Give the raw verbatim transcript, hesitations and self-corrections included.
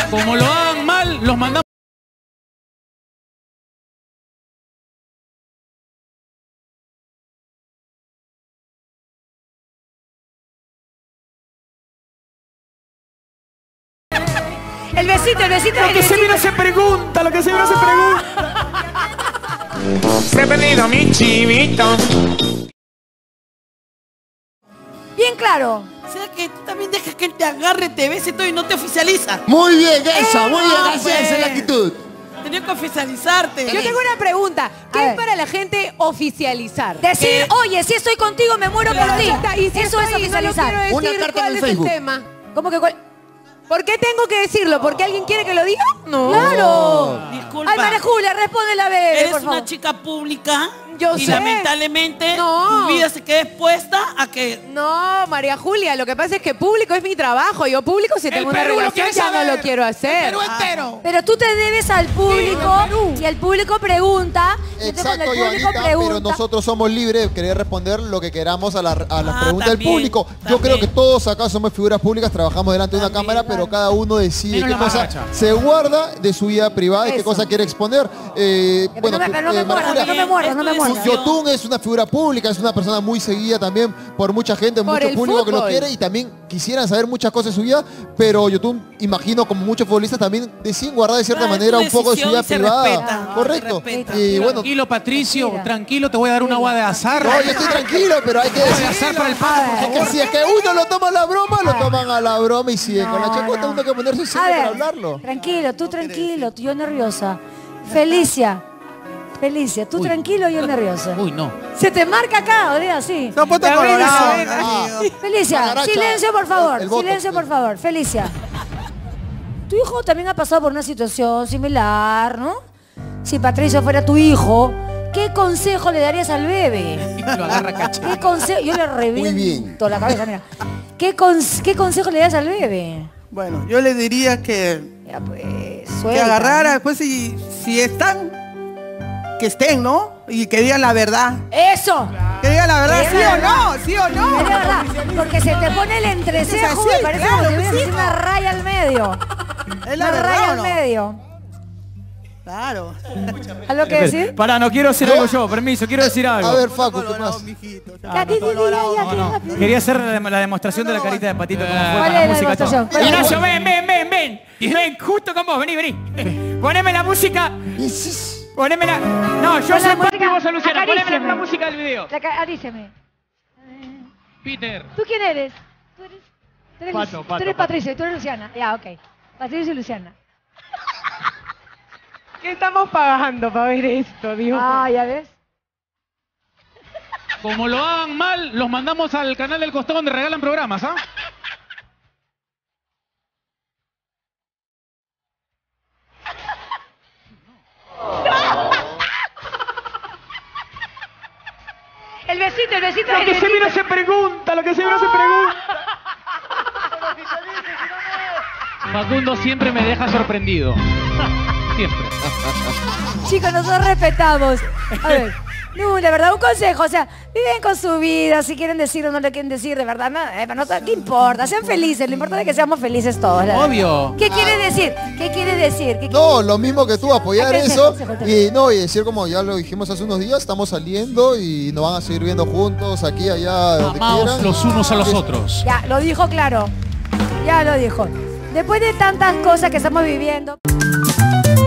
Como lo hagan mal, los mandamos. El besito, el besito. Lo que se mira se pregunta, lo que se mira se pregunta. Se ha perdido mi chivito. Bien claro. O sea que tú también dejas que él te agarre, te bese todo y no te oficializa. Muy bien, eso, muy bien, no, así es, esa es la actitud. Tenía que oficializarte. Yo tengo una pregunta. ¿Qué A es ver. para la gente oficializar? Decir, Eh, oye, si estoy contigo, me muero por Claro, ti. ya está. Y si Eso es estoy y no lo oficializar. quiero Una decir, carta en ¿cuál el es el Facebook. tema? ¿Cómo que cuál? ¿Por qué tengo que decirlo? ¿Porque alguien quiere que lo diga? No. ¡Claro! Disculpa. Ay, María Julia, responde la bebé, Eres por una favor. chica pública Yo y sé. lamentablemente No. tu vida se queda expuesta a que... No, María Julia, lo que pasa es que público es mi trabajo. Yo público si tengo una Perú lo relación quiere ya no saber. lo quiero hacer. Perú entero. Pero tú te debes al público y el público pregunta. y entonces cuando Exacto, el público Joanita, pero pregunta, nosotros somos libres de querer responder lo que queramos a, la- a las Ah, preguntas del también, público. Yo también. creo que todos acá somos figuras públicas, trabajamos delante de una También, cámara, pero cada uno decide Menos qué la cosa machacha. se guarda de su vida privada y qué Eso. cosa quiere exponer. Eh, Que bueno, no me- tú, pero no me eh, muerdas, María no me Julia, muerdas, no me Esto es muerdas. yo- Yotun es una figura pública, es una persona muy seguida también por mucha gente, Por mucho el público que lo fútbol. quiere y también quisieran saber muchas cosas de su vida, pero Yotun, imagino, como muchos futbolistas, también deciden guardar de cierta Ah, es manera tu un poco de su decisión vida y se privada. respeta, Correcto. se respeta. Y bueno, Tranquilo, Patricio, Mira. tranquilo, te voy a dar una agua de azar. no, yo estoy tranquilo, pero hay que Agua de decir. azar para el A pato. ver. Es que si es que uno lo toma a la broma, lo toman a la broma y siguen con la No, chacota, no. uno hay que ponerse A serio para ver, hablarlo. tranquilo, tú tranquilo, yo nerviosa. Felicia, Felicia, tú Uy. tranquilo, yo nerviosa. Uy, no. Se te marca acá, o diga así. Se ha puesto Ya colorado. ves, Ah, Felicia, Magaracha, silencio por favor, el- el voto. silencio por favor, Felicia. Tu hijo también ha pasado por una situación similar, ¿no? Si Patricio fuera tu hijo, ¿qué consejo le darías al bebé? Y lo agarra caché. ¿Qué consejo? Yo le reviento bien. la cabeza, mira. ¿Qué, cons- ¿Qué consejo le das al bebé? Bueno, yo le diría que, Ya pues, que suelta. agarrara, después si, si están, que estén, ¿no? Y que digan la verdad. ¡Eso! Que digan la verdad, Que sí digan o la no, sí o no. Es verdad, porque se te pone el entrecejo, Es así, me parece claro, como si pues, hubieras hijo. una raya al medio. Es la Una raya verdad, ¿o al no? medio. Claro. ¿Algo que decir? Pará, no quiero decir algo yo, permiso, quiero decir algo. A ver, Facu, ¿qué Colorado, pasa? mijito. Ya, di, di, di, ya, ya, No, rápido. quería hacer la, la demostración de la carita de Patito como fue ¿Cuál con es la la música. demostración? todo. ¿Cuál es la Ignacio, ven, ven, ven, ven. Ven, justo con vos, vení, vení. Poneme la música. Poneme la... No, yo Pon soy la Pati y música, vos sos Luciana. Poneme la, acaríciame. la música del video. La ca- Aríceme. Peter. ¿Tú quién eres? Tú eres, tú eres, Pato, Lu- Pato, tú eres Pato. Patricio y tú eres Luciana. Ya, ok. Patricio y Luciana. ¿Qué estamos pagando para ver esto, Dios? Ah, ¿ya ves? Como lo hagan mal, los mandamos al canal del costado donde regalan programas, ¿ah? El besito, el besito. Lo el que se besito. mira se pregunta, lo que se mira se pregunta. Facundo siempre me deja sorprendido. Siempre. Chicos, nosotros respetamos. A ver, no, de verdad, un consejo. O sea, viven con su vida. Si quieren decir o no le quieren decir, de verdad, no, eh, no, ¿qué importa? Sean felices. Lo importante es que seamos felices todos. la verdad. Obvio. ¿Qué quiere decir? ¿Qué quiere decir? ¿Qué No, lo mismo que tú, apoyar Hay eso consejo, consejo, y no, y decir como ya lo dijimos hace unos días, estamos saliendo y nos van a seguir viendo juntos, aquí, allá, donde Amaos quieran. los unos a los otros. Ya, lo dijo claro. Ya lo dijo. Después de tantas cosas que estamos viviendo.